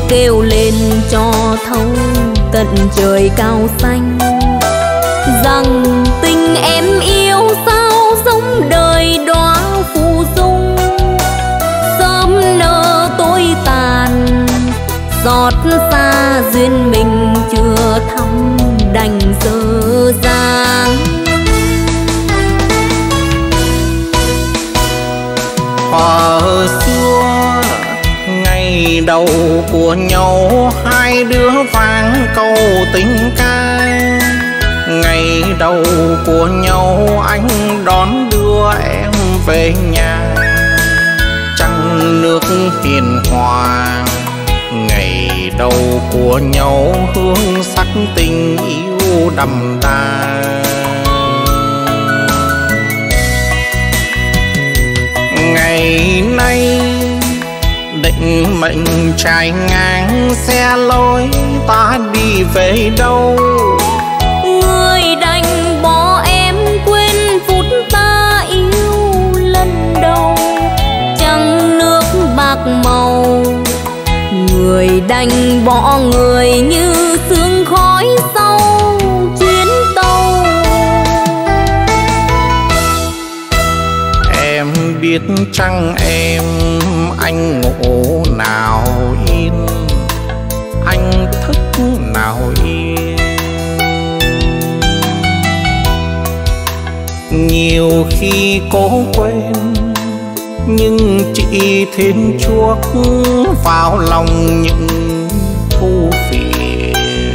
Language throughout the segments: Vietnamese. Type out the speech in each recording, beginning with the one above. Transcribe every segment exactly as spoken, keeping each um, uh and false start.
kêu lên cho thấu tận trời cao xanh, rằng tình em yêu sao giống đời đóa phù dung, sớm nỡ tối tàn, giọt xa duyên mình chưa thăm đành dở dang. Thuở xưa ngày đầu của nhau, hai đứa vang câu tình ca. Ngày đầu của nhau anh đón đưa em về nhà, trăng nước hiền hòa. Ngày đầu của nhau hương sắc tình yêu đậm đà. Ngày nay định mệnh trải ngang xe lối, ta đi về đâu? Người đành bỏ em quên phút ta yêu lần đầu, trăng nước bạc màu. Người đành bỏ người như sương khói sau chuyến tàu. Em biết chăng em, anh ngủ nào yên, anh thức nào yên. Nhiều khi cố quên nhưng chỉ thêm chuốc vào lòng những ưu phiền.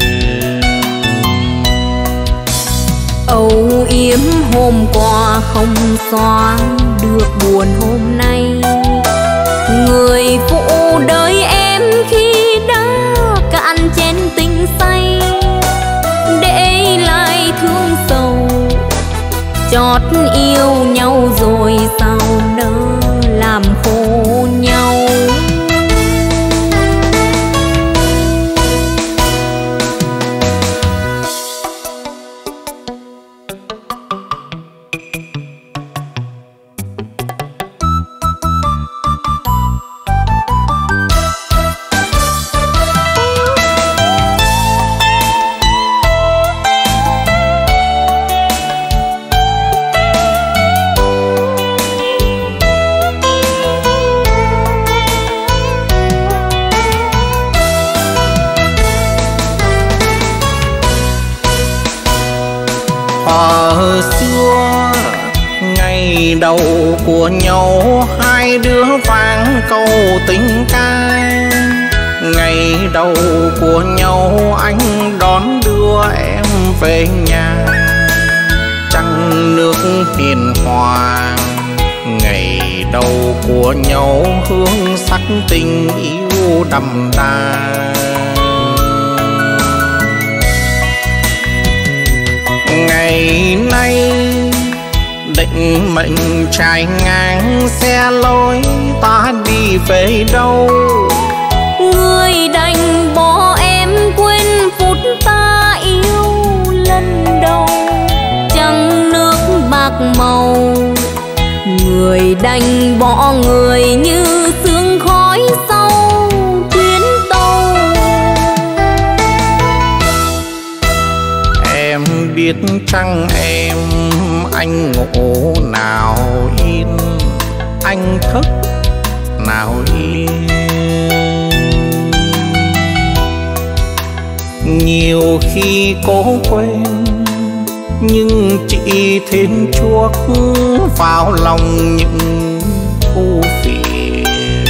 Âu yếm hôm qua không xóa được buồn hôm nay, người phụ đời em khi đã cạn chén tình say, để lại thương sầu chót yêu nhau rồi sao nỡ làm khổ nhau. Thuở xưa ngày đầu của nhau, hai đứa vang câu tình ca. Ngày đầu của nhau anh đón đưa em về nhà, trăng nước hiền hòa. Ngày đầu của nhau hương sắc tình yêu đậm đà. Ngày nay định mệnh trải ngang xe lối, ta đi về đâu? Người đành bỏ em quên phút ta yêu lần đầu, trăng nước bạc màu. Người đành bỏ người như sương khói sau chuyến tàu. Em biết chăng em, anh ngủ nào yên, anh thức nào yên. Nhiều khi cố quên nhưng chỉ thêm chuốc vào lòng những ưu phiền.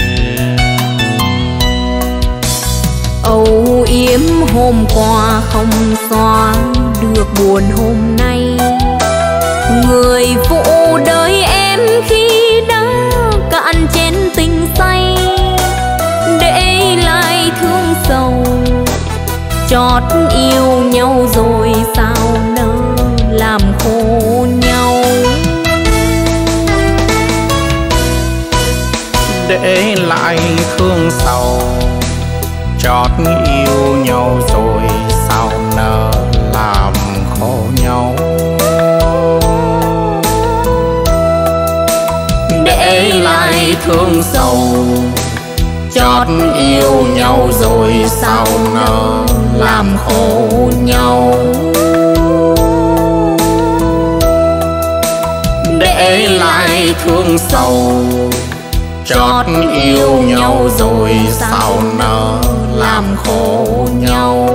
Âu yếm hôm qua không xóa được buồn hôm nay, người phụ đời em khi đã cạn chén tình say, để lại thương sầu chót yêu nhau rồi sao nỡ làm khổ nhau. Để lại thương sầu chót yêu nhau rồi sao nỡ làm khổ nhau. Để lại thương sầu chót yêu nhau rồi sao nỡ làm khổ nhau. Để lại thương sầu, chót yêu nhau rồi sao nỡ làm khổ nhau.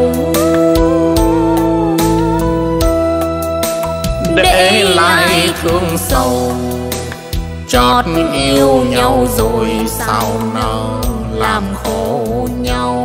Để lại thương sầu, chót yêu nhau rồi sao nỡ làm khổ nhau.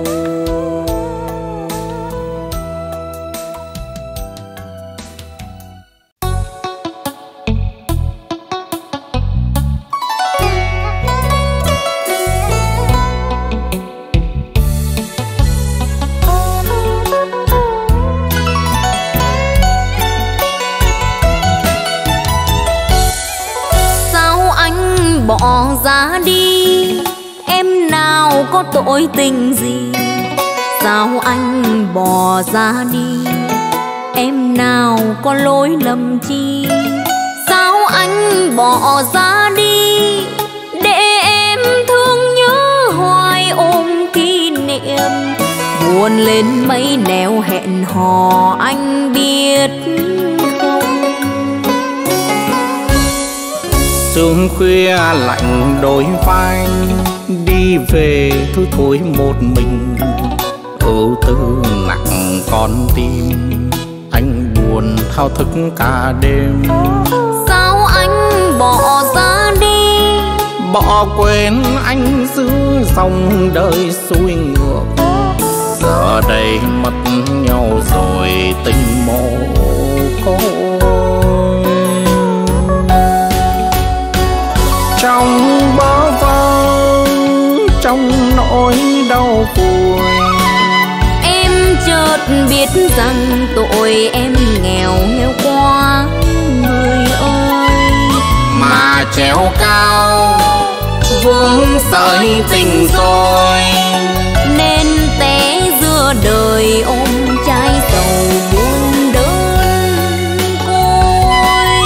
Bỏ ra đi, em nào có tội tình gì. Sao anh bỏ ra đi, em nào có lỗi lầm chi. Sao anh bỏ ra đi, để em thương nhớ hoài ôm kỷ niệm. Buồn lên mấy nẻo hẹn hò anh biết. Sương khuya lạnh đôi vai, đi về thôi thôi một mình. Ưu tư nặng con tim, anh buồn thao thức cả đêm. Sao anh bỏ ra đi, bỏ quên anh giữa dòng đời xuôi ngược. Giờ đây mất nhau rồi tình mồ côi. Trong bơ vơ, trong nỗi đau buồn, em chợt biết rằng tội em nghèo heo quá người ơi. Mà treo cao vướng sợi tình rồi, nên té giữa đời ôm trái sầu buồn đơn côi.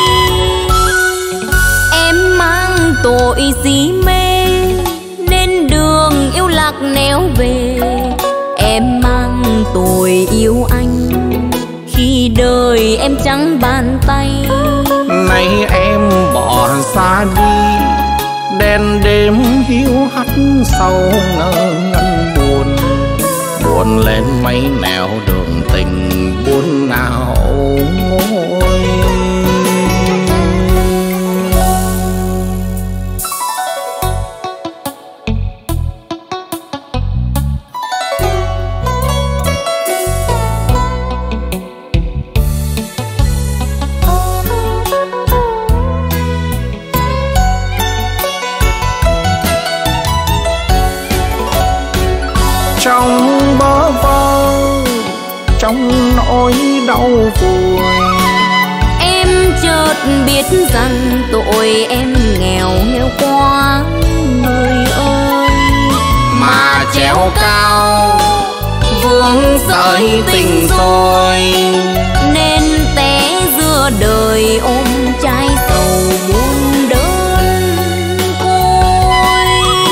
Em mang tội si mê, nên đường yêu lạc néo về. Em mang tội yêu anh, khi đời em trắng bàn tay. Nay em bỏ xa đi, đèn đêm hiu hắt sâu ngơ ngẩn buồn. Buồn lên mấy nẻo đường tình buồn nào ngôi. Trong bơ vơ, trong nỗi đau buồn, em chợt biết rằng tội em nghèo heo quá người ơi. mà treo cao vướng sợi tình rồi, nên té giữa đời ôm trái sầu buồn đơn côi.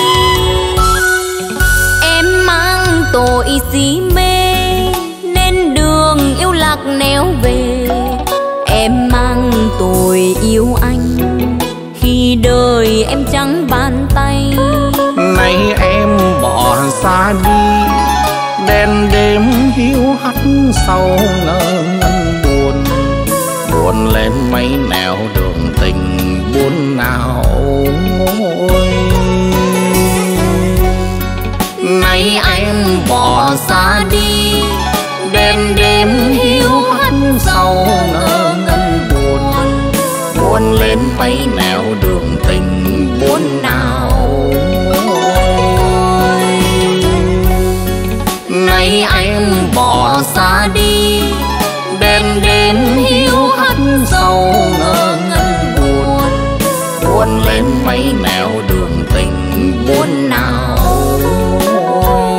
Em mang tội si mê, nên đường yêu lạc néo về. Em mang tội yêu anh, khi đời em trắng bàn tay. nay em bỏ xa đi, đèn đêm hiu hắt sâu ngơ ngẩn buồn. Buồn lên mấy nẻo đường tình buồn nào ngôi. Nay em bỏ xa đi, đèn đêm hiu hắt sâu ngơ ngẩn buồn. Buồn lên mấy nẻo đường tình buồn nào ngôi. Nay em bỏ xa đi, đèn đêm hiu hắt sâu ngơ ngẩn buồn. Buồn lên mấy nẻo đường tình buồn nào ngôi.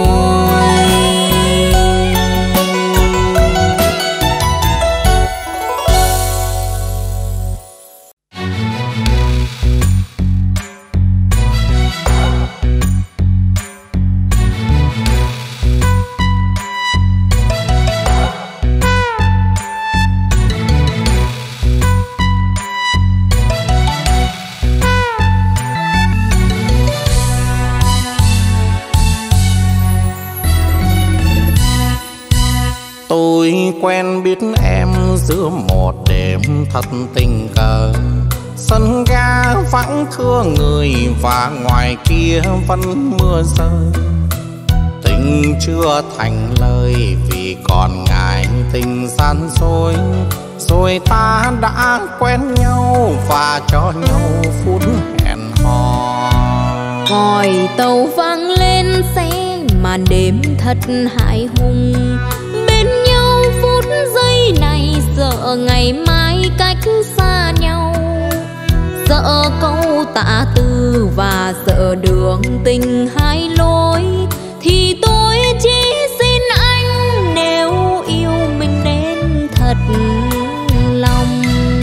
quen biết em giữa một đêm thật tình cờ. Sân ga vắng thưa người và ngoài kia vẫn mưa rơi. Tình chưa thành lời vì còn ngại tình gian dối. Rồi ta đã quen nhau và cho nhau phút hẹn hò. Còi tàu vang lên xe màn đêm thật hại hùng. Bên nhau phút giây này sợ ngày mai cách xa nhau. Sợ câu tạ từ và sợ đường tình hai lối. Thì tôi chỉ xin anh nếu yêu mình nên thật lòng.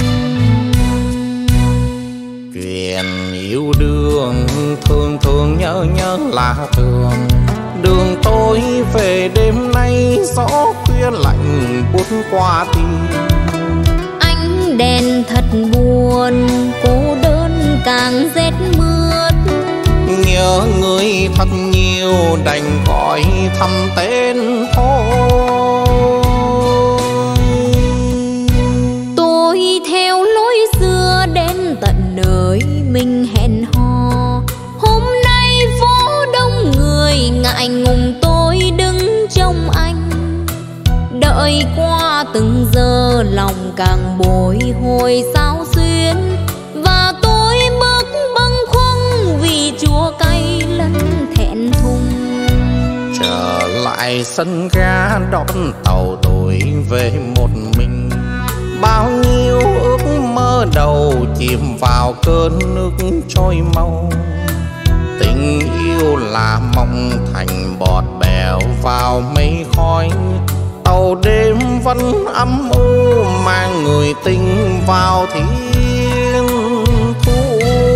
Chuyện yêu đương thường thường nhớ nhớ là thường. Đường tôi về đêm nay gió khuya lạnh buốt qua tim. Ánh đèn thật buồn, cô đơn càng rét mướt. Nhớ người thật nhiều đành gọi thăm tên thôi. Tôi theo lối xưa đến tận nơi mình hẹn hò. Hôm nay phố đông người ngại ngùng tôi đứng trông anh. Đợi qua từng giờ lòng càng bồi hồi sao xuyến. Và tôi bước bâng khuâng vì chua cay lẫn thẹn thùng. Trở lại sân ga đón tàu tôi về một mình. Bao nhiêu ước mơ đầu chìm vào cơn nước trôi mau. Tình yêu là mộng thành bọt bèo vào mây khói. Tàu đêm vẫn ấm u mang người tình vào thiên thu.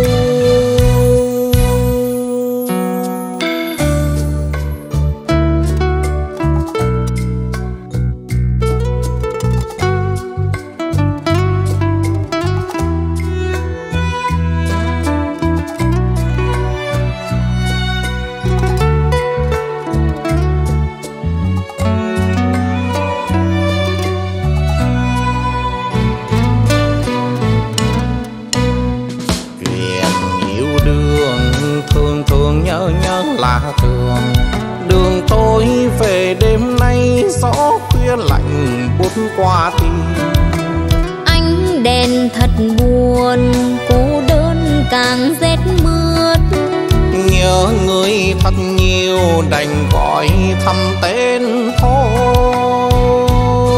Thường đường tôi về đêm nay gió khuya lạnh buốt qua tim. Ánh đèn thật buồn, cô đơn càng rét mướt. Nhớ người thật nhiều đành gọi thăm tên thôi.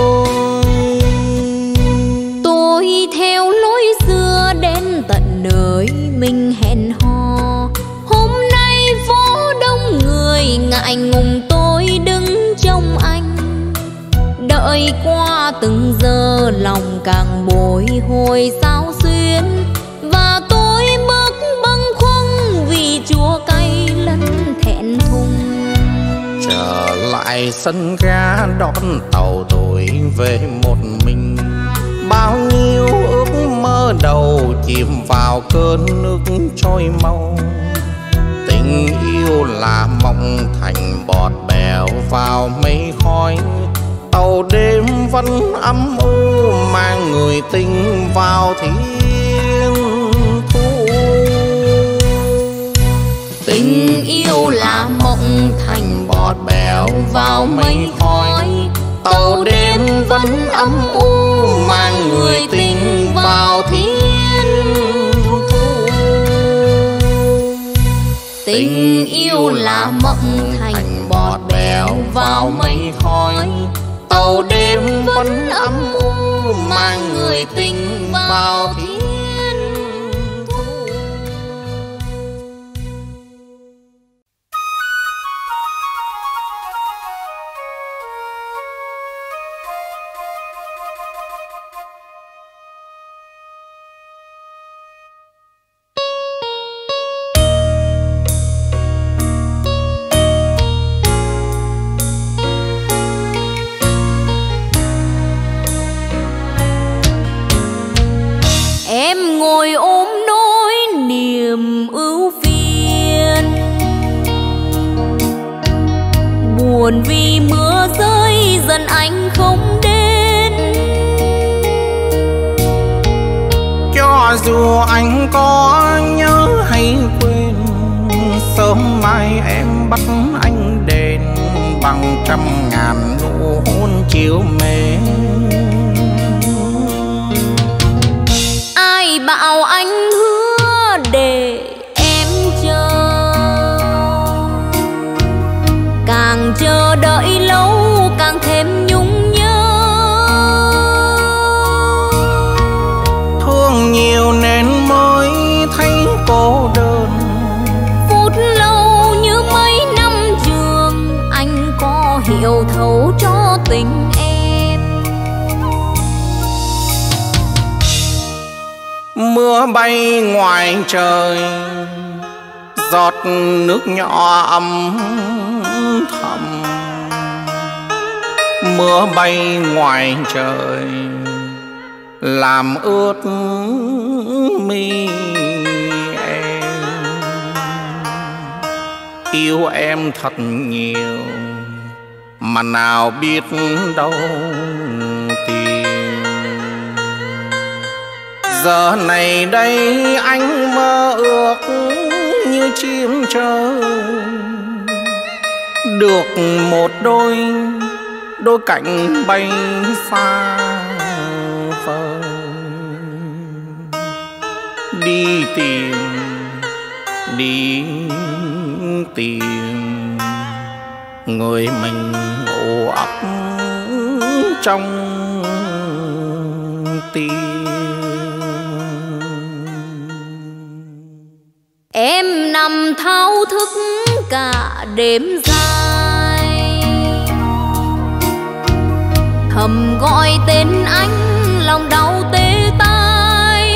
Tôi theo lối xưa đến tận nơi mình hẹn hò. Hôm nay phố đông người ngại ngùng tôi đứng trông anh. Đợi qua từng giờ lòng càng bồi hồi sao xuyến. Và tôi bước bâng khuâng vì chua cay lẫn thẹn thùng. Trở lại sân ga đón tàu tôi về một mình. Bao nhiêu ước mơ đầu chìm vào cơn nước trôi mau. Tình yêu là mộng thành bọt bèo vào mây khói. Tàu đêm vẫn ấm u mang người tình vào thiên thu. Tình yêu là mộng thành bọt bèo vào mây khói. Tàu đêm vẫn ấm u mang người tình vào thiên thu. Tình yêu là mộng thành bọt bèo vào mây khói. Tàu đêm vẫn ấm u mang người tình vào thiên thu. Em ngồi ôm nỗi niềm ưu phiền, buồn vì mưa rơi dần anh không đến. dù anh có nhớ hay quên, sớm mai em bắt anh đền bằng trăm ngàn nụ hôn chiều mến. Ai bảo anh hứa để em chờ, càng chờ đợi lâu càng thêm nhung nhớ. Thương nhiều nên mới thấy cô đơn, phút lâu như mấy năm trường, anh có hiểu thấu cho tình em. Mưa bay ngoài trời, giọt nước nhỏ âm thầm. Mưa bay ngoài trời làm ướt mi em. Yêu em thật nhiều mà nào biết đâu tìm. Giờ này đây anh mơ ước như chim trời, được một đôi đôi cánh bay xa vời. Đi tìm, đi tìm người mình ổ ấp trong tim. Em nằm thao thức cả đêm dài, thầm gọi tên anh lòng đau tê tái.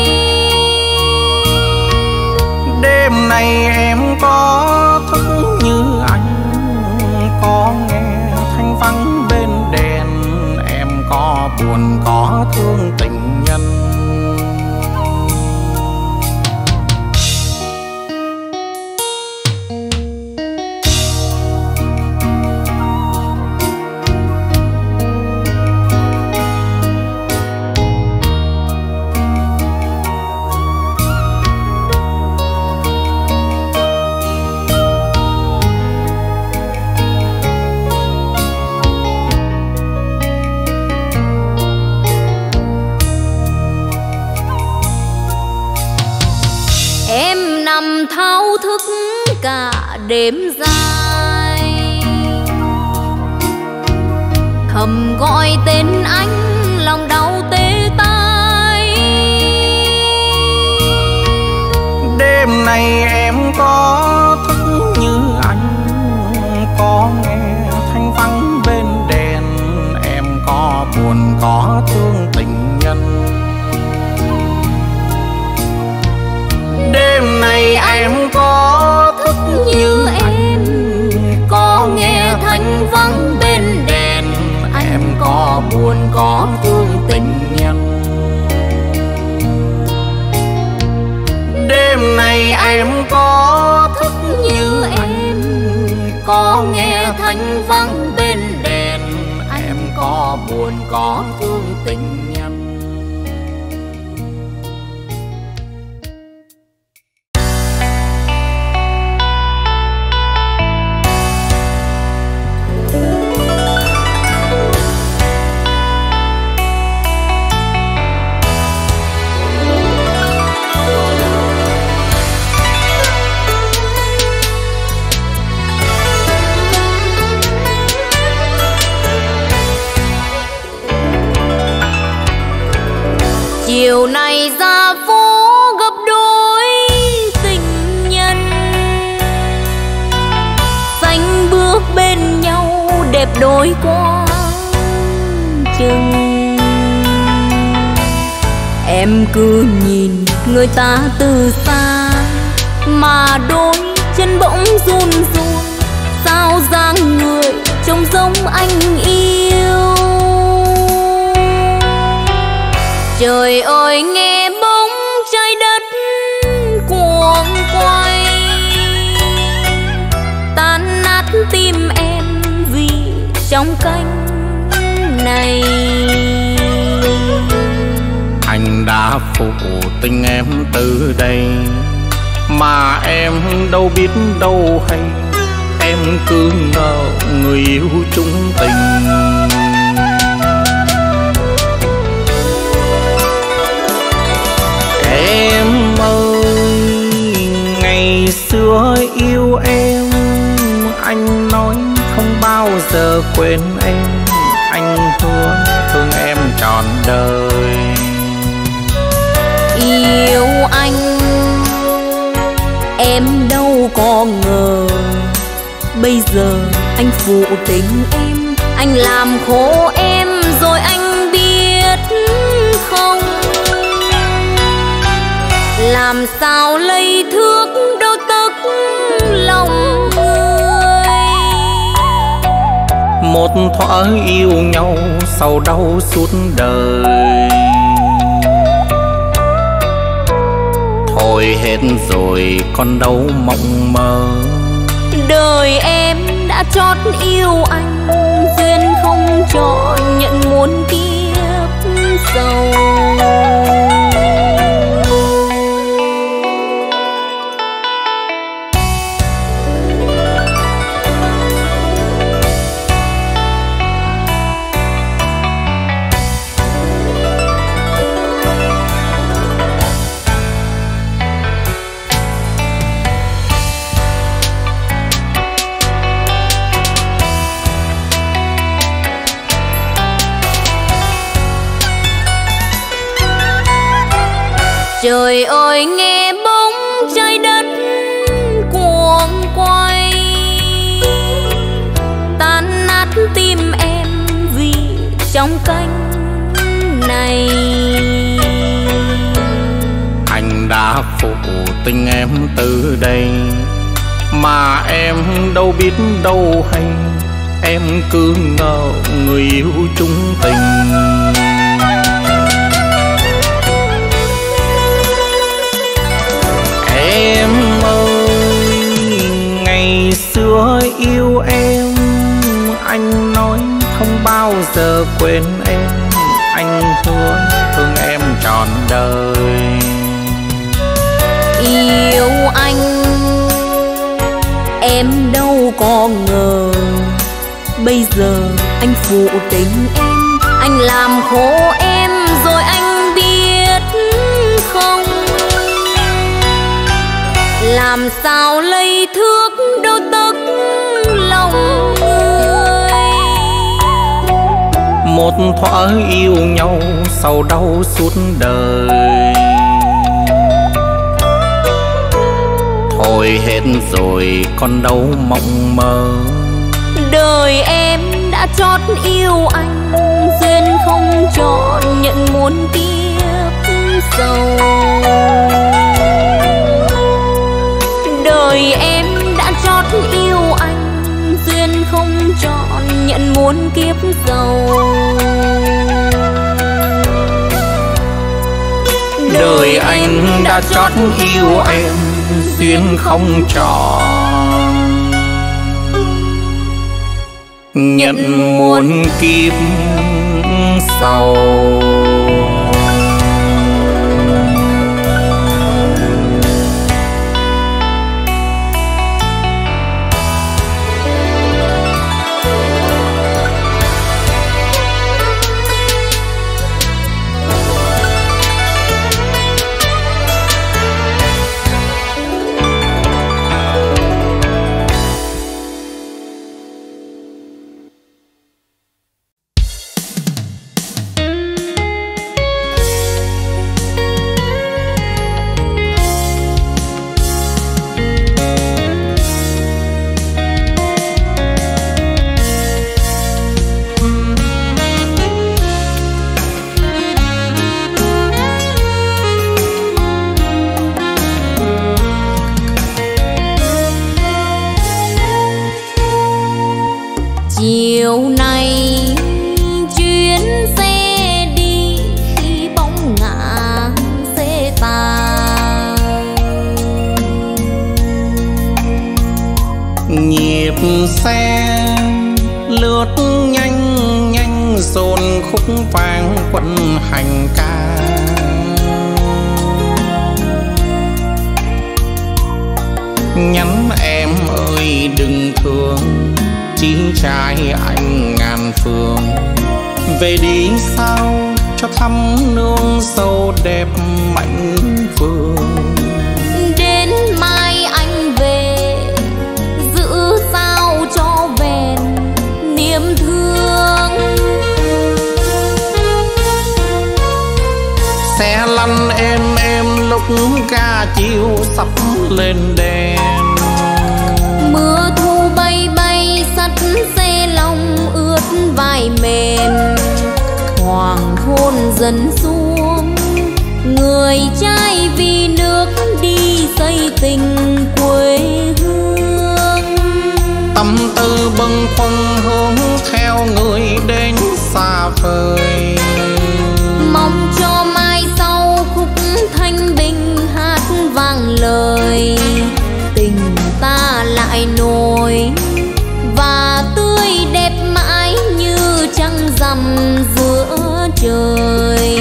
Đêm nay em có thức như anh, có nghe thanh vắng bên đèn. Em có buồn có thương tình nhân. Nằm thao thức cả đêm dài, thầm gọi tên anh lòng đau tê tái. Đêm nay em có thức như anh, có nghe thanh vắng bên đèn. Em có buồn có thương tình nhân. Đêm nay em có thức như em, có nghe thanh vắng bên đèn. Em có buồn có thương tình nhân. Đêm nay em có thức như em, có nghe thanh vắng bên đèn. Em có buồn có thương tình nhân. Chiều nay ra phố gặp đôi tình nhân, xanh bước bên nhau đẹp đôi qua chừng. Em cứ nhìn người ta từ xa, mà đôi chân bỗng run run. Sao dáng người trông giống anh yêu. Trời ơi nghe bóng trái đất cuồng quay, tan nát tim em vì trong cánh này. Anh đã phụ tình em từ đây, mà em đâu biết đâu hay, em cứ ngờ người yêu chung tình. Em ơi, ngày xưa yêu em, anh nói không bao giờ quên em, anh hứa thương em trọn đời. Yêu anh em đâu có ngờ, bây giờ anh phụ tình em, anh làm khổ em rồi anh biết không? Làm sao lấy thước đo tấc lòng người, một thuở yêu nhau sau đau suốt đời. Thôi hết rồi còn đâu mộng mơ, đời em đã chót yêu anh, duyên không cho nhận muôn kiếp sau. Trời ơi nghe bóng trái đất cuồng quay, tan nát tim em vì trong cánh này. Anh đã phụ tình em từ đây, mà em đâu biết đâu hay, em cứ ngờ người yêu chung tình. Em ơi, ngày xưa yêu em, anh nói không bao giờ quên em, anh hứa thương em trọn đời. Yêu anh em đâu có ngờ, bây giờ anh phụ tình em, anh làm khổ em rồi anh biết không? Làm sao lấy thước đo tấc lòng người, một thuở yêu nhau sau đau suốt đời. Thôi hết rồi còn đâu mộng mơ, đời em đã chót yêu anh, duyên không cho nhận muôn kiếp sau. Đời em đã chót yêu anh, duyên không trọn nhận muôn kiếp giàu. Đời anh đã chót yêu em, duyên không trọn nhận muôn kiếp sau. Chiều nay chuyến xe đi khi bóng ngả xe tàn, nhịp xe lướt nhanh nhanh dồn khúc vang quân hành ca. nhắn em ơi đừng thương, chỉ trai anh ngàn phương. Về đi sao cho thăm nương sâu đẹp mạnh phương. Đến mai anh về giữ sao cho vẹn niềm thương. Xe lăn êm êm lúc ga chiều sắp lên đèn. Mưa thu bay bay sắt xe lòng ướt vai mềm. Hoàng hôn dần xuống, người trai vì nước đi xây tình quê hương. Tâm tư bâng khuâng hướng theo người đến xa vời. Mong cho mai sau khúc thanh bình hát vang lời. Tình ta lại nổi và tươi đẹp mãi như trăng rằm giữa trời.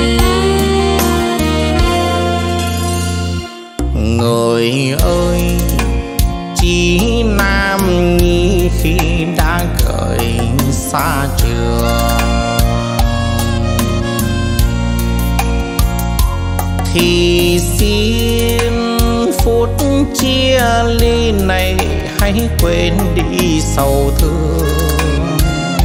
Người ơi chỉ nam nhi khi đã gửi xa trường, thì xin phút chia ly này hãy quên đi sầu thương.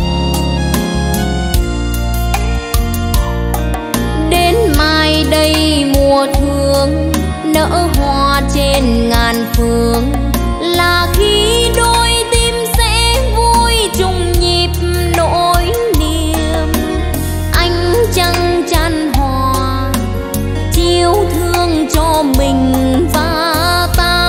Đến mai đây mùa thương nở hoa trên ngàn phương, là khi đôi tim sẽ vui chung nhịp nỗi niềm. Ánh trăng chan hòa chiếu thương cho mình và ta.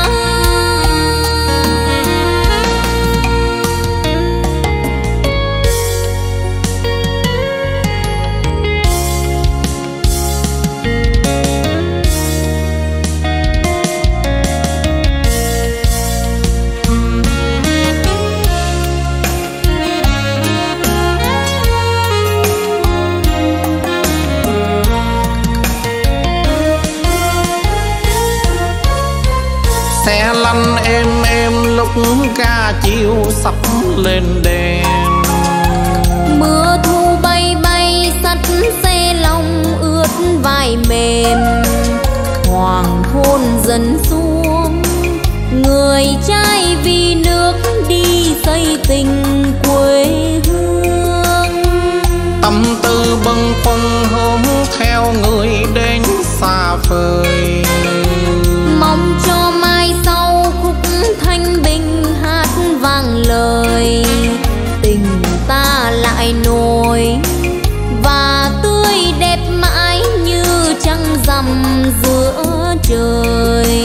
Xe lăn êm êm lúc ga chiều sắp lên đèn. Mưa thu bay bay sắt xe lòng ướt vai mềm. Hoàng hôn dần xuống, người trai vì nước đi xây tình quê hương. Tâm tư bâng khuâng hướng theo người đến xa vời. Mong cho mai sau khúc thanh bình hát vang lời. Tình ta lại nổi và tươi đẹp mãi như trăng rằm giữa trời.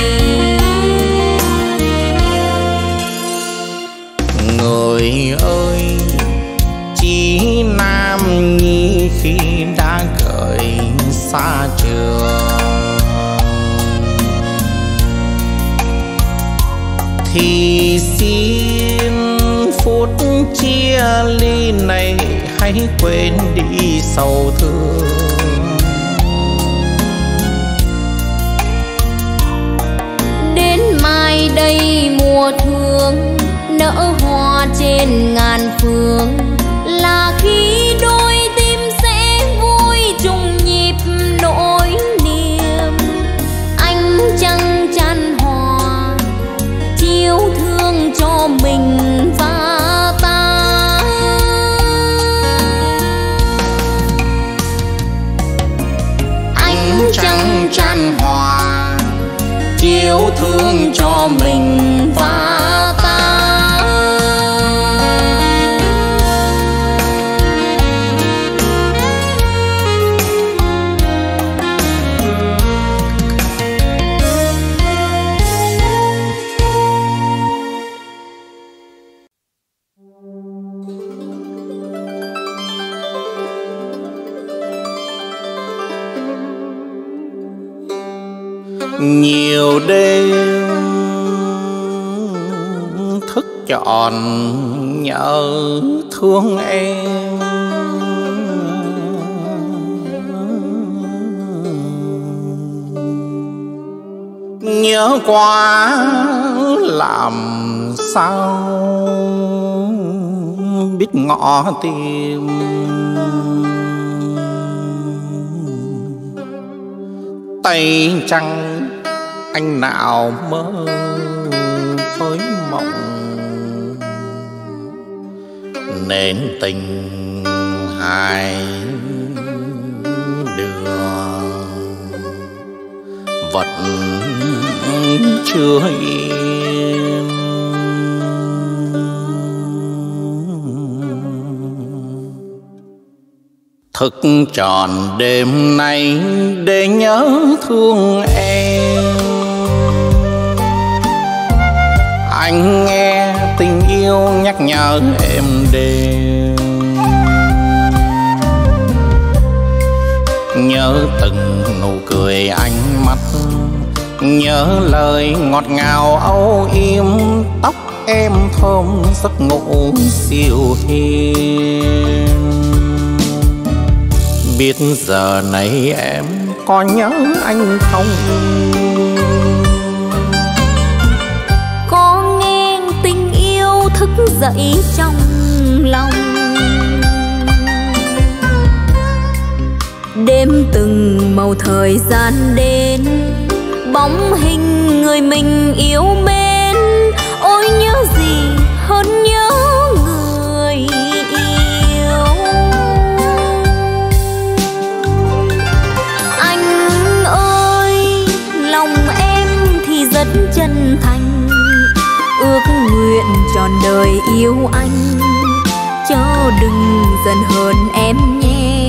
Người ơi chỉ nam nhi khi đã gửi xa trường, thì xin phút chia ly này hãy quên đi sầu thương. Đến mai đây mùa thương nở hoa trên ngàn phương, là khi đôi tim sẽ vui chung nhịp nỗi niềm. Ánh trăng chan hòa chiếu thương cho mình và ta. Ánh trăng chan hòa chiếu thương cho mình và ta. Nhiều đêm thức trọn nhớ thương em, nhớ quá làm sao biết ngõ tìm. Tay trăng anh nào mơ với mộng, nên tình hai đường vẫn chưa yên. Thức tròn đêm nay để nhớ thương em. Anh nghe tình yêu nhắc nhở em đêm, nhớ từng nụ cười ánh mắt, nhớ lời ngọt ngào âu yếm, tóc em thơm giấc ngủ siêu hiền. Biết giờ này em có nhớ anh không? Có nghe tình yêu thức dậy trong lòng, đêm từng màu thời gian đến, bóng hình người mình yêu mến. Ôi nhớ gì hơn nhớ người yêu. Anh ơi, lòng em thì rất chân thành, ước nguyện trọn đời yêu anh, chớ đừng giận hờn em nhé.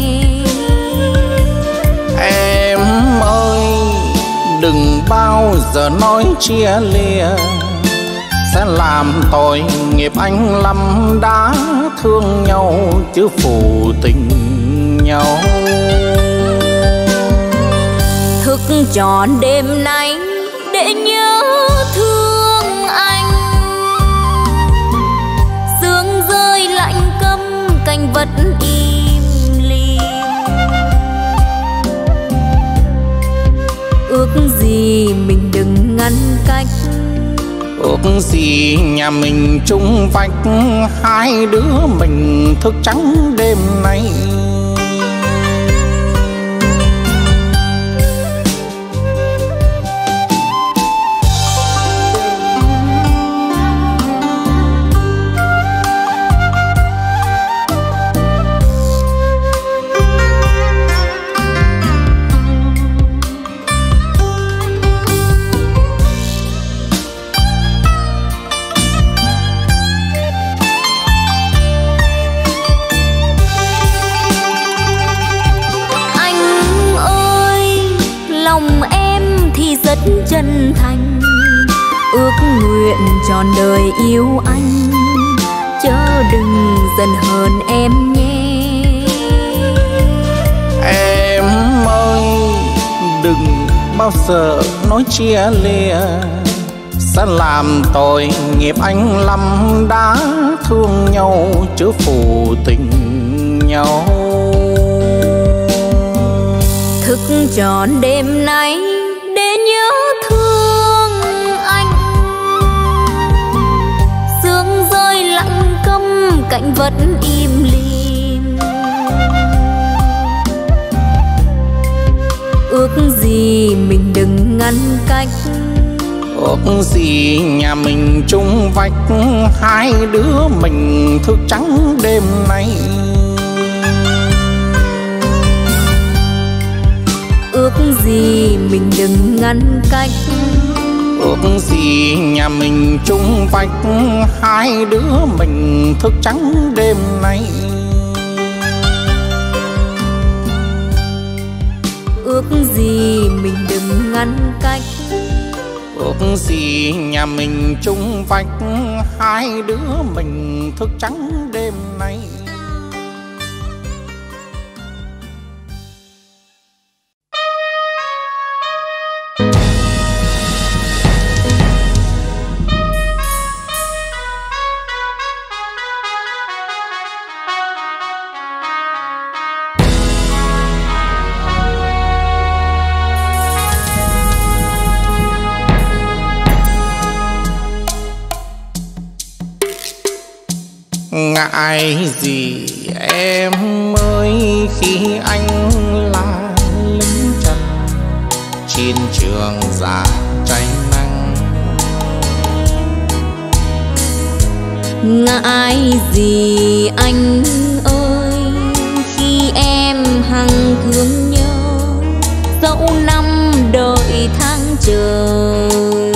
Em ơi, đừng bao giờ nói chia lìa, sẽ làm tội nghiệp anh lắm. Đã thương nhau chứ phù tình nhau. Thức trọn đêm nay để nhớ thương anh, sương rơi lạnh câm cành vật im lìm. Ước gì mình đừng ngăn cách, ước gì nhà mình chung vách, hai đứa mình thức trắng đêm nay. chân thành, ước nguyện trọn đời yêu anh, chớ đừng giận hờn em nhé. Em ơi, đừng bao giờ nói chia lìa, sẽ làm tội nghiệp anh lắm. Đã thương nhau chứ phù tình nhau. Thức trọn đêm nay để nhớ thương anh, sương rơi lặng câm cạnh vẫn im lìm. Ước gì mình đừng ngăn cách, ước gì nhà mình chung vách, hai đứa mình thức trắng đêm nay. Ước gì mình đừng ngăn cách, ước gì nhà mình chung vách, hai đứa mình thức trắng đêm nay. Ước gì mình đừng ngăn cách, ước gì nhà mình chung vách, hai đứa mình thức trắng đêm nay. Ngại gì em ơi khi anh là lính trần trên trường già cháy nắng. Ngại gì anh ơi khi em hằng thương nhớ dẫu năm đợi tháng trời.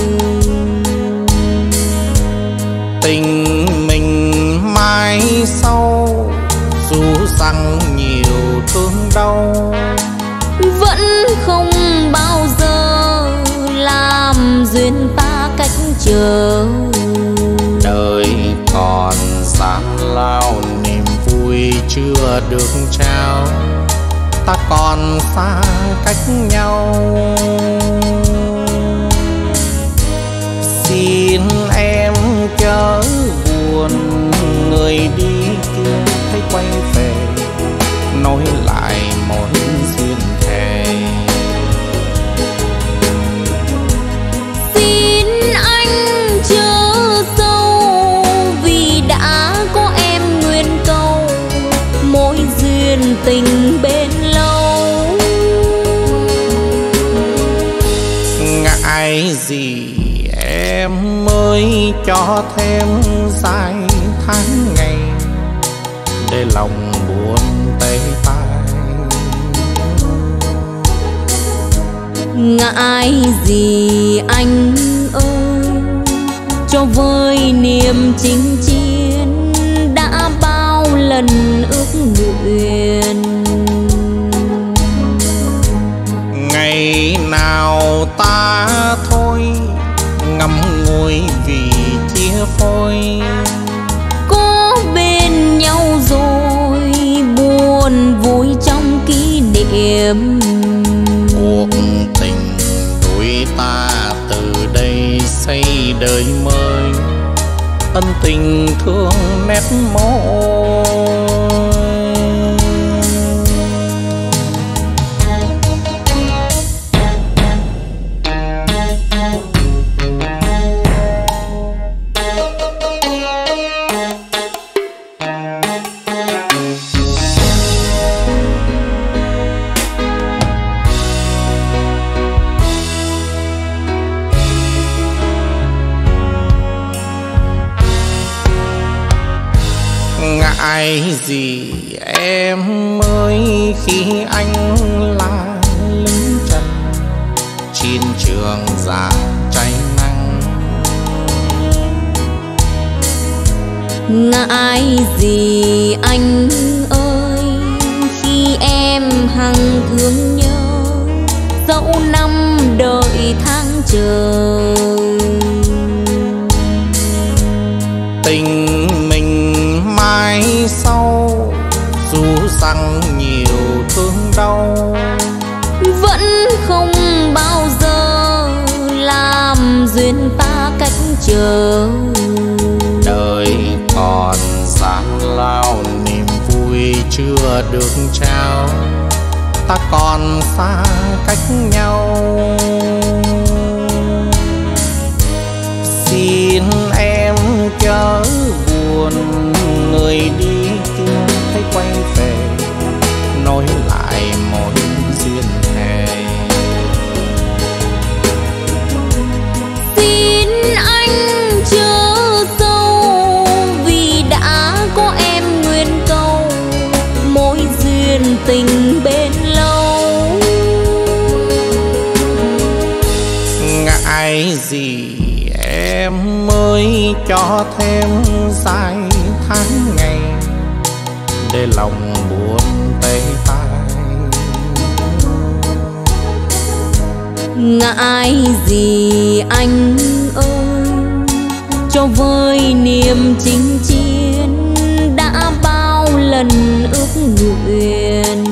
Tình mình mai sau dù rằng nhiều thương đau vẫn không bao giờ làm duyên ta cách chờ. Đời còn gian lao niềm vui chưa được trao, ta còn xa cách nhau. Xin em chớ buồn, người đi kia thấy quay về nói lại một duyên thề. Xin anh chớ sâu vì đã có em nguyên câu mối duyên tình bên lâu. Ngại gì em mới cho thêm dài tháng ngày để lòng buồn tê tái. Ngại gì anh ơi cho với niềm chinh chiến đã bao lần ước nguyện. Ngày nào ta thôi ngắm ngùi vì chia phôi, có bên nhau rồi buồn vui trong kỷ niệm. cuộc tình đôi ta từ đây xây đời mới, ân tình thương nét môi. Ngại gì em ơi khi anh là lính trần trên trường già cháy nắng. Ngại gì anh ơi khi em hằng thương nhớ dẫu năm đợi tháng trời. Tình mình mai sau dù rằng nhiều thương đau vẫn không bao giờ làm duyên ta cách chờ. đời còn gian lao niềm vui chưa được trao, ta còn xa cách nhau. Xin em chớ buồn, người đi kia thấy quay về nói lại một duyên thề. Xin anh chớ sâu vì đã có em nguyên câu mối duyên tình bên lâu. Ngại gì em mới cho thêm dài tháng ngày để lòng buồn tê tái. Ngại gì anh ơi cho với niềm chinh chiến đã bao lần ước nguyện.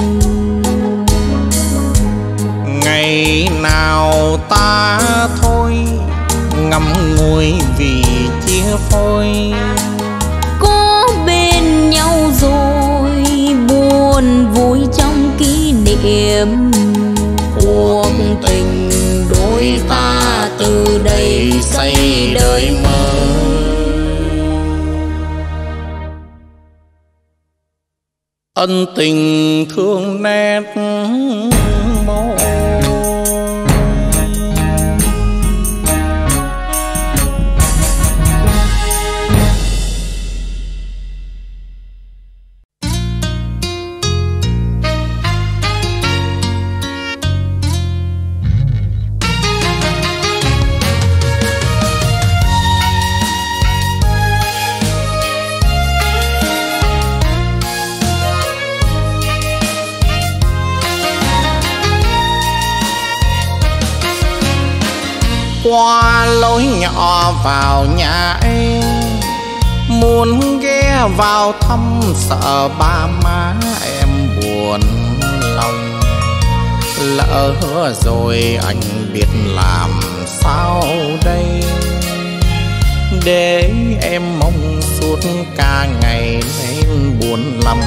Ngày nào ta thôi ngắm ngùi vì chia phôi, có bên nhau rồi buồn vui trong kỷ niệm. cuộc tình đôi ta từ đây xây đời mới. ân tình thương nét môi. Qua lối nhỏ vào nhà em, muốn ghé vào thăm sợ ba má em buồn lòng. Lỡ rồi anh biết làm sao đây, để em mong suốt cả ngày nên buồn lắm.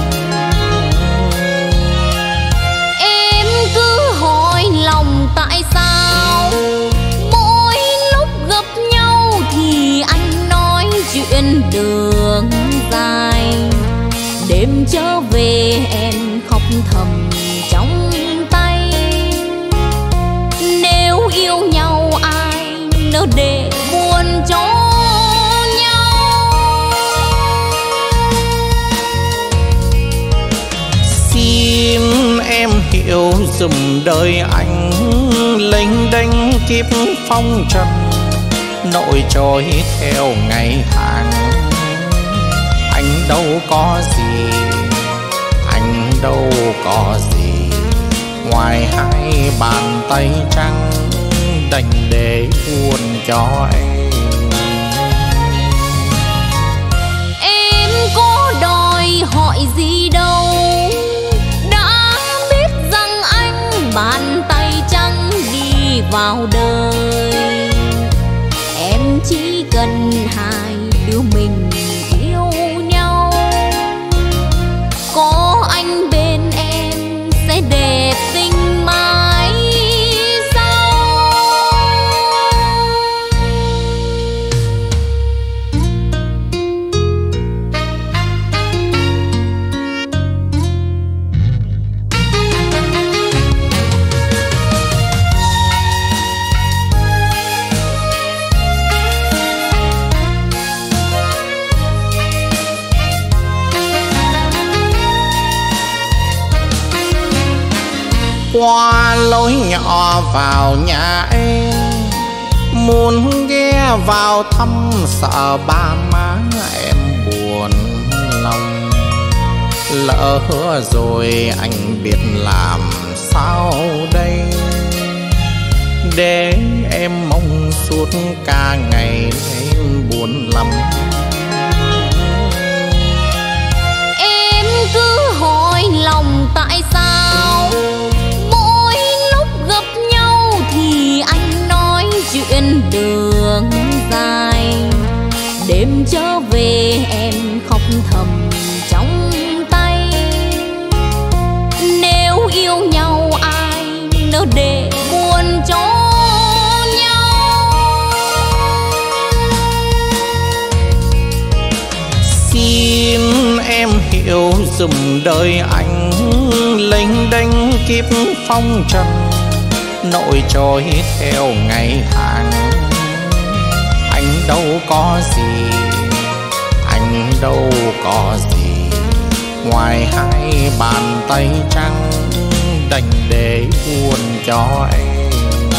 Em cứ hỏi lòng tại sao mỗi lúc gặp nhau thì anh nói chuyện đường dài. Đêm trở về em khóc thầm trong tay. Nếu yêu nhau ai nỡ để buồn cho nhau. Xin em hiểu dùm đời anh lênh đênh kiếp phong trần, nỗi trôi theo ngày tháng. Anh đâu có gì, anh đâu có gì, ngoài hai bàn tay trắng đành để buồn cho em. Em có đòi hỏi gì đâu, đã biết rằng anh bàn tay trắng đi vào đời. Em chỉ cần hai đứa mình yêu nhau, có anh bên em sẽ đẹp tình mãi sau. Qua lối nhỏ vào nhà em, muốn ghé vào thăm sợ ba má em buồn lòng. Lỡ rồi anh biết làm sao đây, để em mong suốt cả ngày nên buồn lắm. Em cứ hỏi lòng tại sao mỗi lúc gặp nhau thì anh nói chuyện đường dài. Đêm trở về em khóc thầm trong tay. Nếu yêu nhau ai nỡ để buồn cho nhau. Xin em hiểu dùm đời anh lênh đênh kiếp phong trần, nỗi trôi theo ngày tháng. Anh đâu có gì, anh đâu có gì, ngoài hai bàn tay trắng đành để buồn cho em.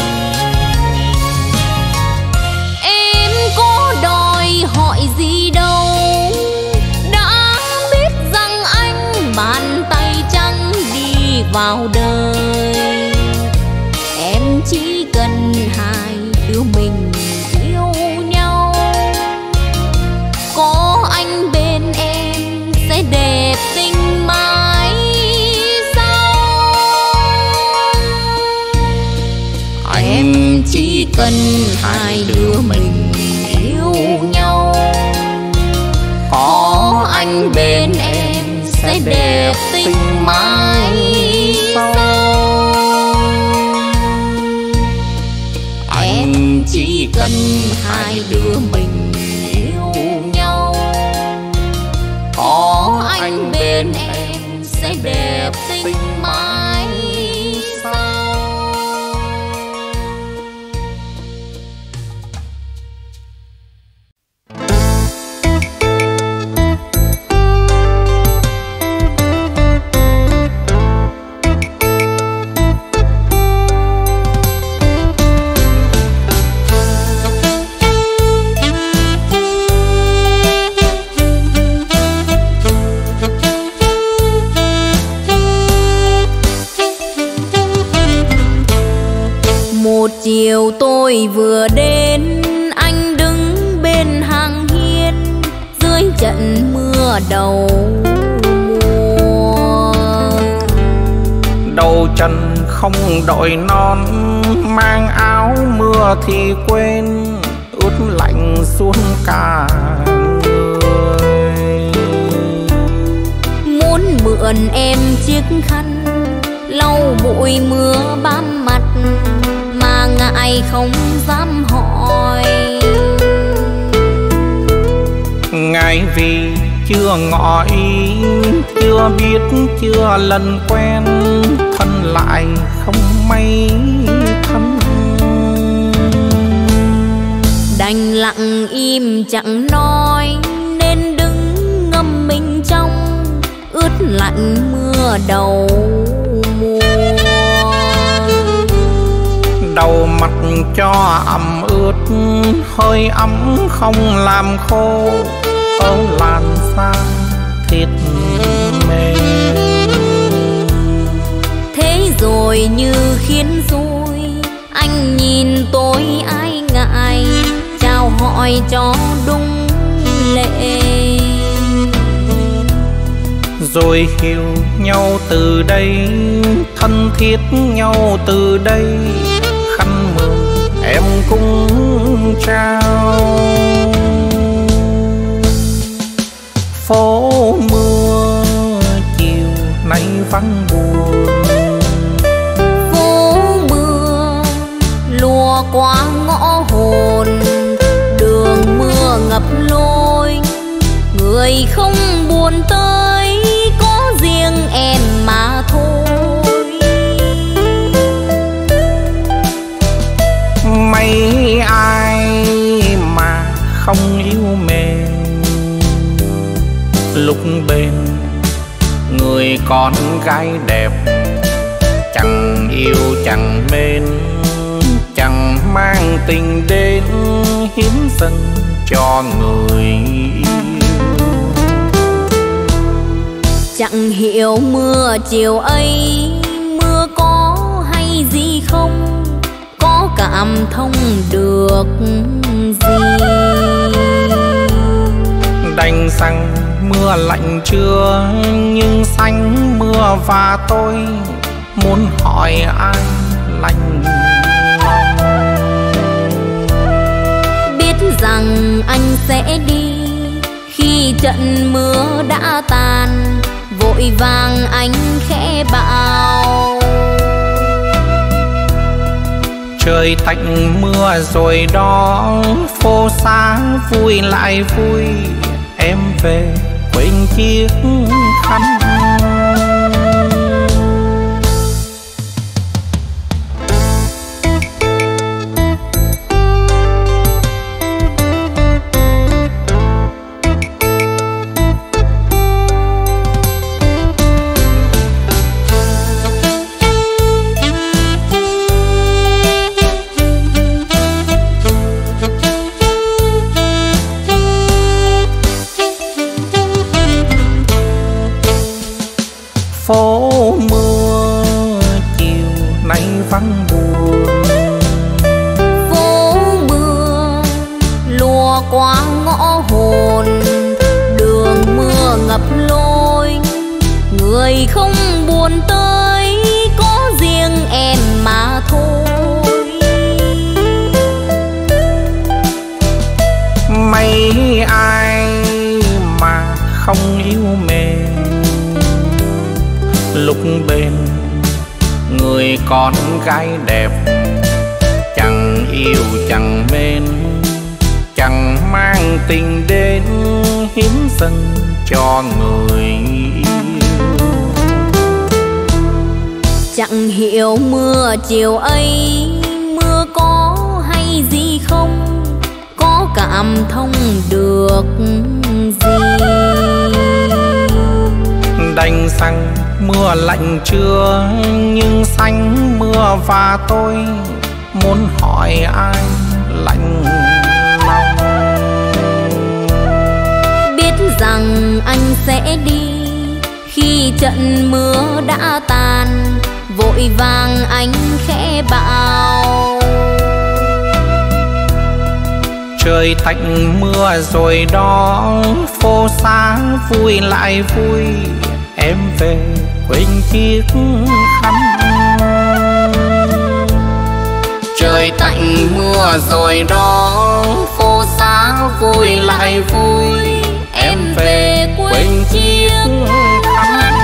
Em có đòi hỏi gì đâu, đã biết rằng anh bàn tay trắng đi vào đời. Em chỉ cần hai đứa mình yêu nhau, có anh bên em sẽ đẹp tình mãi sau. Anh chỉ cần hai đứa mình yêu nhau, có anh bên em sẽ đẹp tình mãi sau. Anh chỉ cần hai đứa mình yêu nhau, có anh bên em chiều tôi vừa đến, anh đứng bên hàng hiên dưới trận mưa đầu mùa. Đầu chân không đội non, mang áo mưa thì quên, ướt lạnh xuống cả người. Muốn mượn em chiếc khăn lau bụi mưa bám mặt, mà ngại không dám hỏi. Ngại vì chưa ngỏ ý, chưa biết chưa lần quen, thân lại không mấy thân. Đành lặng im chẳng nói, nên đứng ngâm mình trong ướt lạnh mưa đầu mùa. Đầu mặt cho ẩm ướt, hơi ấm không làm khô, ở làn da thịt mềm. Thế rồi như khiến rồi, anh nhìn tôi ai ngại, chào hỏi cho đúng lệ. Rồi hiểu nhau từ đây, thân thiết nhau từ đây, khăn mượn em cũng trao. Phố mưa chiều nay vắng buồn, phố mưa lùa qua ngõ hồn, đường mưa ngập lối, người không buồn tới, có riêng em mà thôi. mấy ai mà không yêu mềm, lúc bên người con gái đẹp, chẳng yêu chẳng mến, chẳng mang tình đến, hiến dâng cho người yêu. Chẳng hiểu mưa chiều ấy, mưa có hay gì không, có cảm thông được gì. Đành rằng mưa lạnh chưa, nhưng xanh mưa và tôi muốn hỏi ai lạnh lòng. Biết rằng anh sẽ đi khi trận mưa đã tàn, vội vàng anh khẽ bảo. Trời tạnh mưa rồi đó, phố xá vui lại vui, em về quên chiếc khăn. Phố mưa chiều nay vắng buồn, phố mưa lùa qua ngõ hồn, đường mưa ngập lối, người không buồn tới, có riêng em mà thôi. mấy ai mà không yêu mềm, lúc bên người con gái đẹp, chẳng yêu chẳng mến, chẳng mang tình đến, hiến dâng cho người yêu. Chẳng hiểu mưa chiều ấy, mưa có hay gì không, có cảm thông được gì. Đành rằng mưa lạnh chưa, nhưng xanh mưa và tôi muốn hỏi ai lạnh lòng. Biết rằng anh sẽ đi khi trận mưa đã tàn, vội vàng anh khẽ bảo. Trời tạnh mưa rồi đó, phố xá vui lại vui, em về quên chiếc khăn. Trời tạnh mưa rồi đó, phố xá vui lại vui, em về quên chiếc khăn.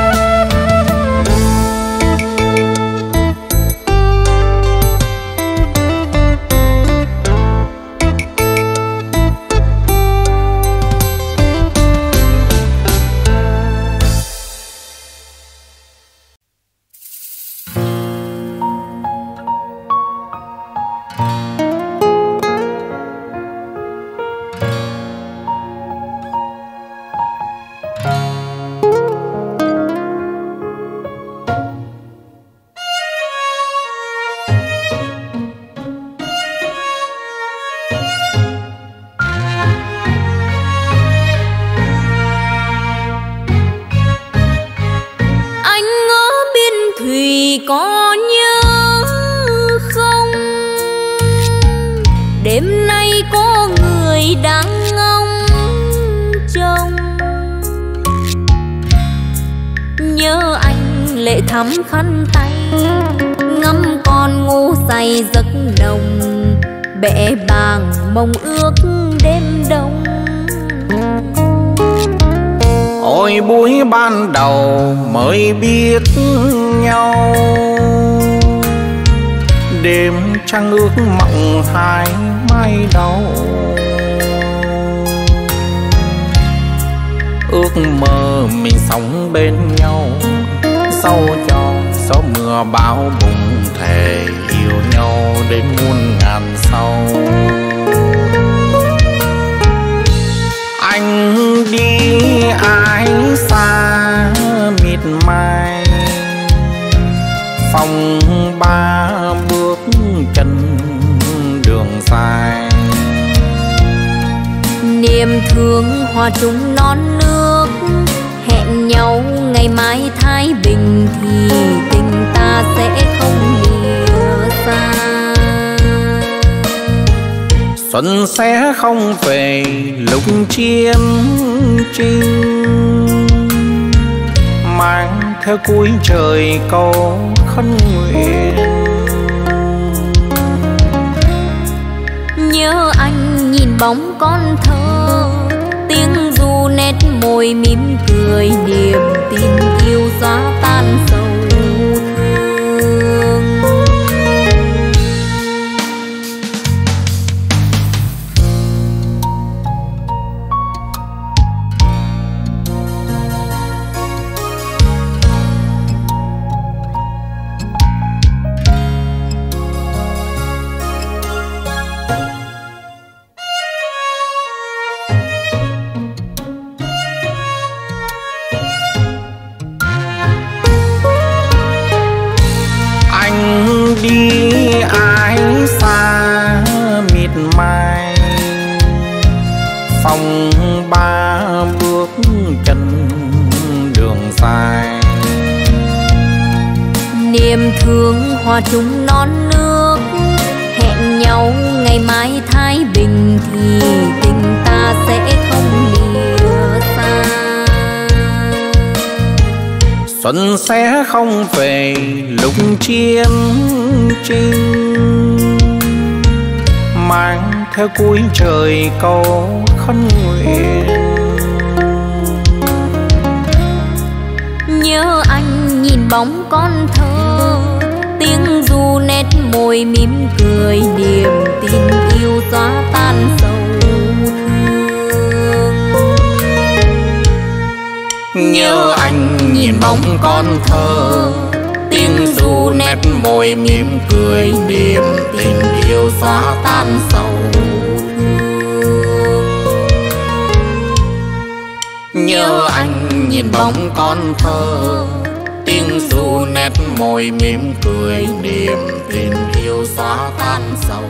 Có nhớ không, đêm nay có người đang ngóng trông. Nhớ anh lệ thắm khăn tay, ngắm con ngủ say giấc nồng, bẽ bàng mong ước đêm đông. Ôi buổi ban đầu mới biết nhau, đêm trăng ước mộng hai mai đầu. Ước mơ mình sống bên nhau, sau cho gió mưa bão bùng, thề yêu nhau đến muôn ngàn sau. Anh đi ai xa mịt mai, phòng ba bước chân đường dài. Niềm thương hòa chung non nước, hẹn nhau ngày mai thái bình, thì tình ta sẽ không lìa xa. Xuân sẽ không về lúc chiến tranh, mang theo cuối trời câu khấn nguyện. Nhớ anh nhìn bóng con thơ, tiếng ru nét môi mỉm cười, niềm tin yêu xóa tan sầu thương. Đi ai xa mịt mai, phòng ba bước chân đường dài. Niềm thương hòa chung non nước, hẹn nhau ngày mai thái bình, thì tình ta sẽ không lìa xa. Xuân sẽ không về lúc chiến tranh, mang theo cuối trời câu khấn nguyện. Nhớ anh nhìn bóng con thơ, tiếng ru nét môi mỉm cười, niềm tin yêu xóa tan sầu thương. Nhớ anh nhìn bóng con thơ, tiếng ru nét môi mỉm cười, niềm tình yêu xóa tan sầu thương. Nhớ anh nhìn bóng con thơ, tiếng ru nét môi mỉm cười, niềm tình yêu xóa tan sầu.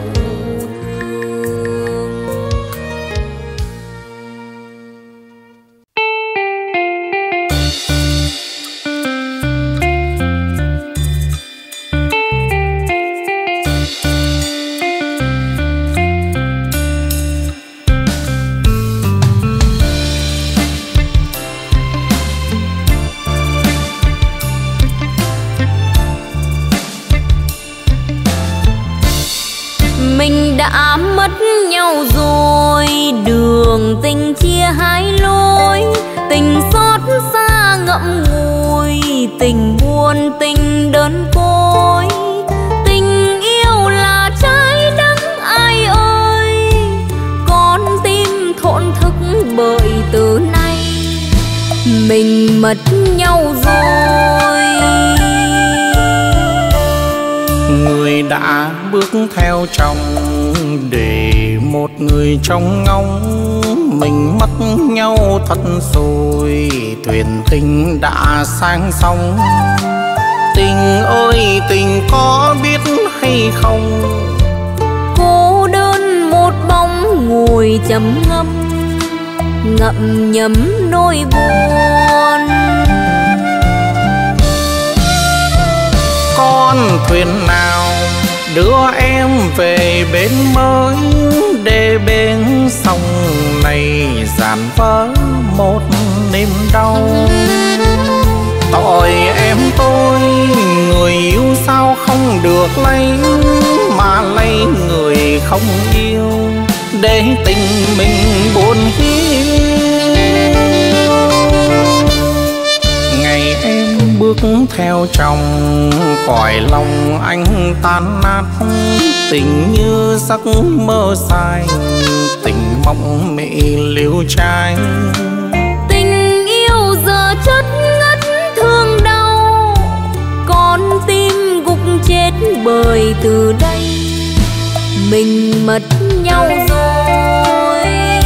Mình đã mất nhau rồi, đường tình chia hai lối, tình xót xa ngậm ngùi, tình buồn tình đơn côi. Tình yêu là trái đắng ai ơi, con tim thổn thức bởi từ nay mình mất nhau rồi. Người đã bước theo chồng để một người trông ngóng, mình mất nhau thật rồi, thuyền tình đã sang sông. Tình ơi tình có biết hay không, cô đơn một bóng ngồi trầm ngâm, ngậm nhấm nỗi buồn. Con thuyền nào đưa em về bến mới, để bên sông này dàn vỡ một niềm đau. Tội em tôi, người yêu sao không được lấy, mà lấy người không yêu, để tình mình buồn hiu. Ngày em bước theo chồng, cõi lòng anh tan nát, tình như giấc mơ dài, tình mộng mị liêu trai. Tình yêu giờ chất ngất thương đau, con tim gục chết bởi từ đây mình mất nhau rồi.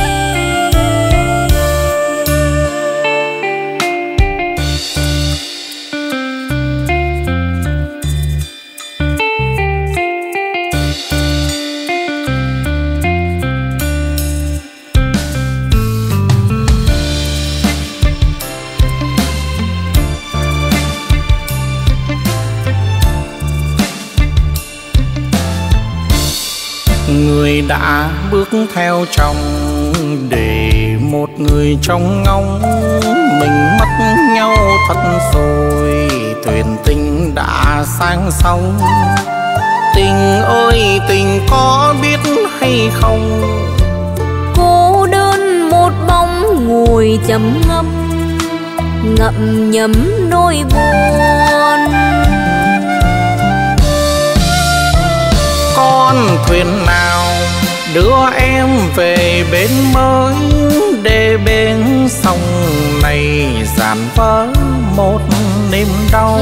Người đã bước theo chồng để một người trông ngóng, mình mất nhau thật rồi, thuyền tình đã sang sông. Tình ơi tình có biết hay không, cô đơn một bóng ngồi trầm ngâm, ngậm nhấm nỗi buồn. Con thuyền nào đưa em về bến mới, để bên sông này dàn vỡ một niềm đau.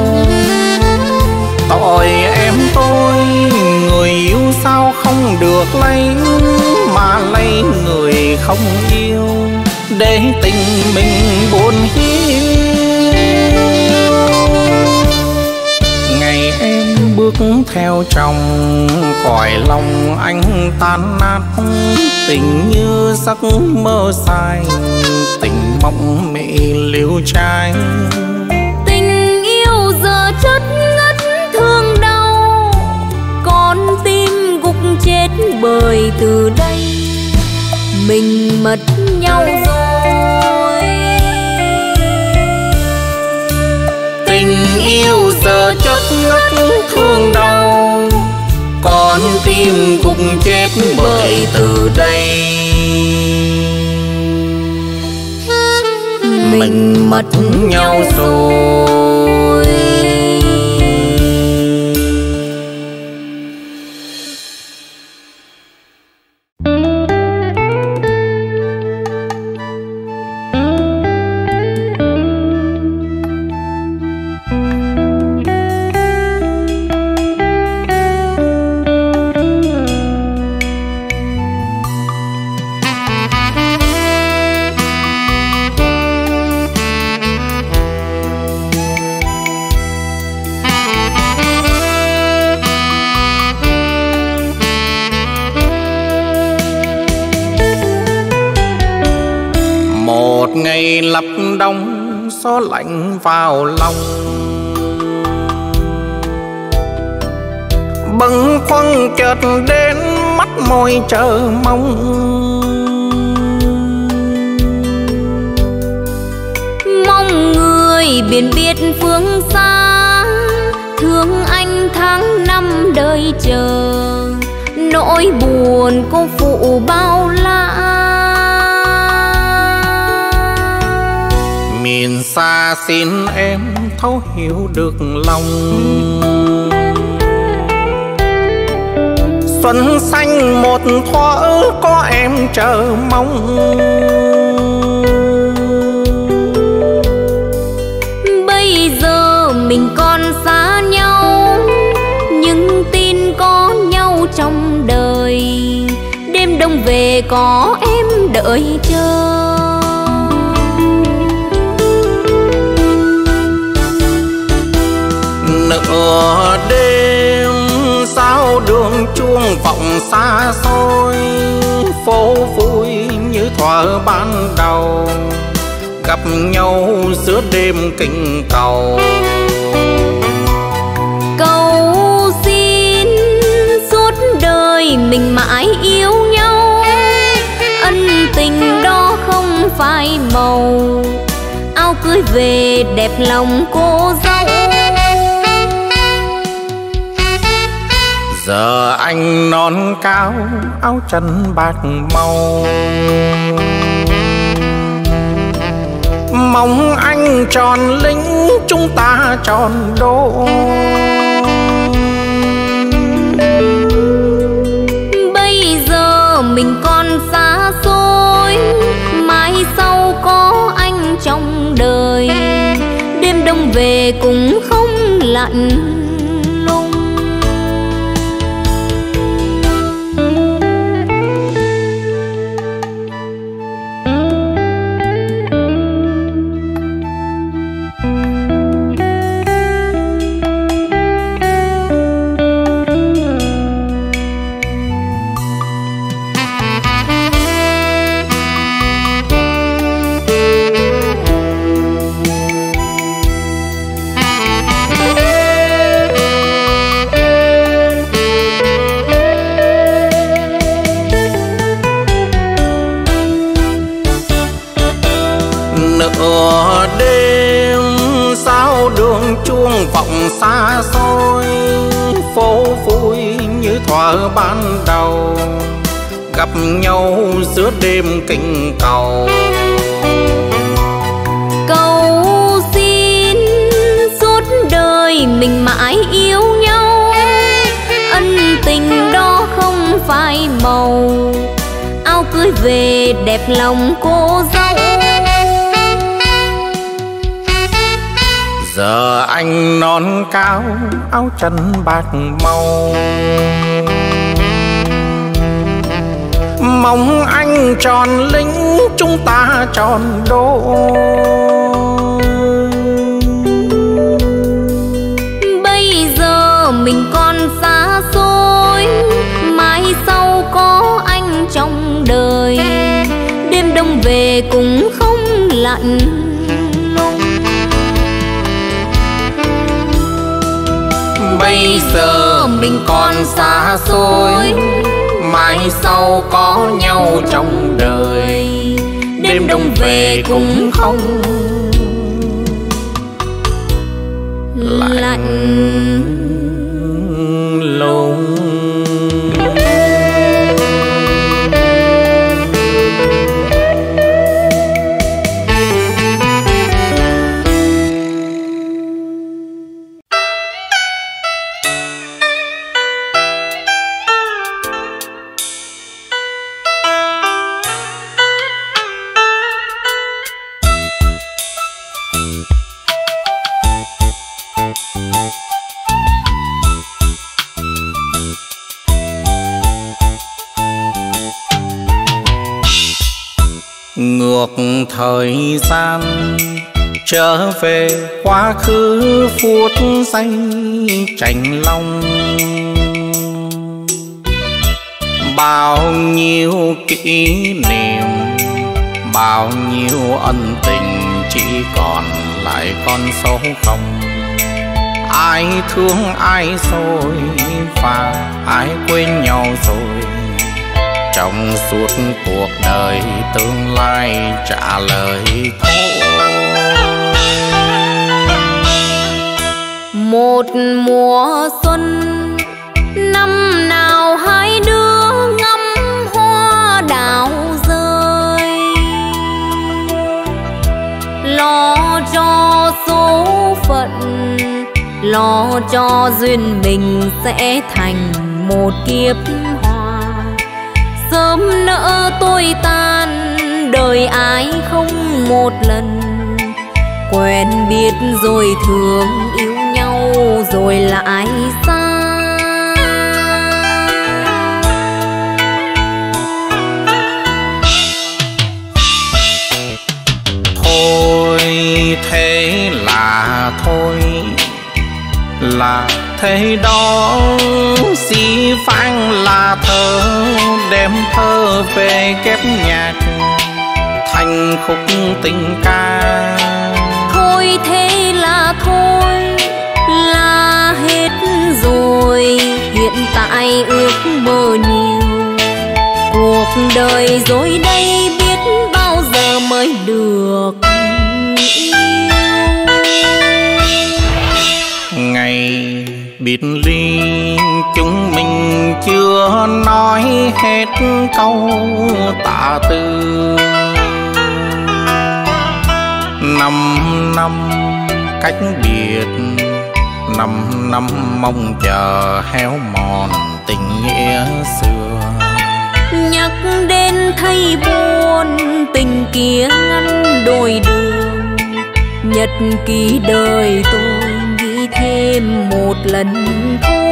Tội em tôi, người yêu sao không được lấy, mà lấy người không yêu, để tình mình buồn hiu. Ngày em bước theo chồng, cõi lòng anh tan nát, tình như giấc mơ dài, tình mộng mị liêu trai. Tình yêu giờ chất ngất thương đau, con tim gục chết bởi từ đây mình mất nhau rồi. Tình yêu giờ chất ngất thương đau, con tim gục chết bởi từ đây mình mất nhau rồi. Ngày lập đông gió lạnh vào lòng, bâng khuâng chợt đến mắt môi chờ mong. Mong người biển biết phương xa, thương anh tháng năm đời chờ. nỗi buồn cô phụ bao la. Miền xa xin em thấu hiểu được lòng, xuân xanh một thuở có em chờ mong. Bây giờ mình còn xa nhau, nhưng tin có nhau trong đời. Đêm đông về có em đợi chờ. Nửa đêm sao đường chuông vọng xa xôi, phố vui như thuở ban đầu, gặp nhau giữa đêm kinh cầu. Cầu xin suốt đời mình mãi yêu nhau, ân tình đó không phai màu. Áo cưới về đẹp lòng cô dâu. Giờ anh non cao áo chân bạc màu, mong anh tròn lính chúng ta tròn đô. Bây giờ mình còn xa xôi, mai sau có anh trong đời. Đêm đông về cũng không lạnh lùng. Nửa đêm sao đường chuông vọng xa xôi, phố vui như thuở ban đầu, gặp nhau giữa đêm kinh cầu. Cầu xin suốt đời mình mãi yêu nhau, ân tình đó không phai màu. Áo cưới về đẹp lòng cô dâu. Giờ anh non cao áo chân bạc màu, mong anh tròn lính chúng ta tròn đô. Bây giờ mình còn xa xôi, mai sau có anh trong đời. Đêm đông về cũng không lạnh lùng. Bây giờ mình còn xa xôi, mai sau có nhau trong đời. Đêm đông về cũng không lạnh lùng. Ngược thời gian trở về quá khứ phút giây chạnh lòng, bao nhiêu kỷ niệm, bao nhiêu ân tình chỉ còn lại con số không. Ai thương ai rồi và ai quên nhau rồi, trong suốt cuộc đời tương lai trả lời thôi. Một mùa xuân năm nào hai đứa lo cho duyên mình sẽ thành một kiếp hoa. Sớm nỡ tôi tan, đời ai không một lần. Quen biết rồi thương, yêu nhau rồi lại xa. Thôi thế là thôi, là thế đó. Xí phang là thơ, đem thơ về kép nhạc thành khúc tình ca. Thôi thế là thôi, là hết rồi. Hiện tại ước mơ nhiều, cuộc đời rồi đây biết bao giờ mới được yêu. Ngày biệt ly chúng mình chưa nói hết câu tạ từ. Năm năm cách biệt, năm năm mong chờ héo mòn tình nghĩa xưa. Nhắc đến thấy buồn, tình kia ngăn đôi đường. Nhật ký đời tôi nghĩ thêm một lần thôi.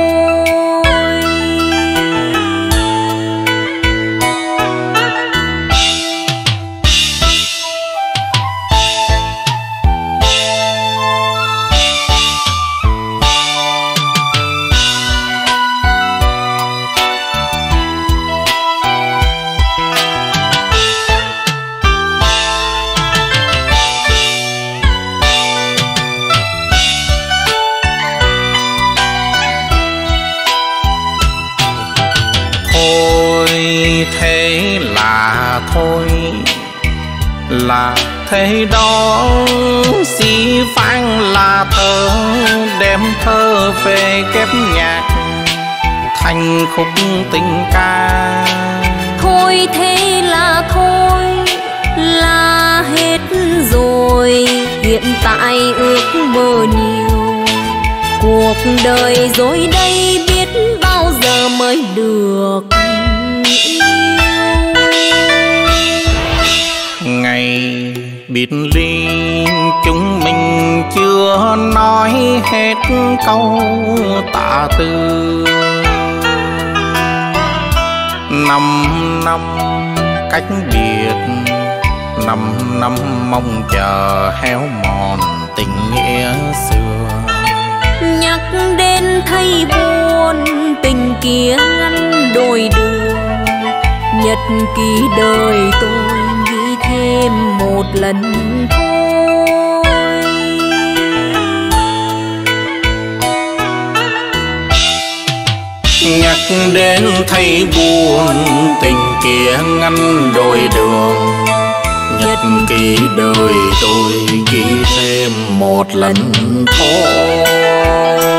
Thế là thôi, là thế đó. Xí phang là thơ, đem thơ về kép nhạc thành khúc tình ca. Thôi thế là thôi, là hết rồi. Hiện tại ước mơ nhiều, cuộc đời rồi đây biết bao giờ mới được yêu. Ngày biệt ly chúng mình chưa nói hết câu tạ từ. Năm năm cách biệt, năm năm mong chờ héo mòn tình nghĩa xưa. Nhắc đến thấy buồn, tình kia ngăn đôi đường. Nhật ký đời tôi nghĩ thêm một lần thôi. Nhắc đến thấy buồn, tình kia ngăn đôi đường. Nhật ký đời tôi ghi thêm một lần thôi.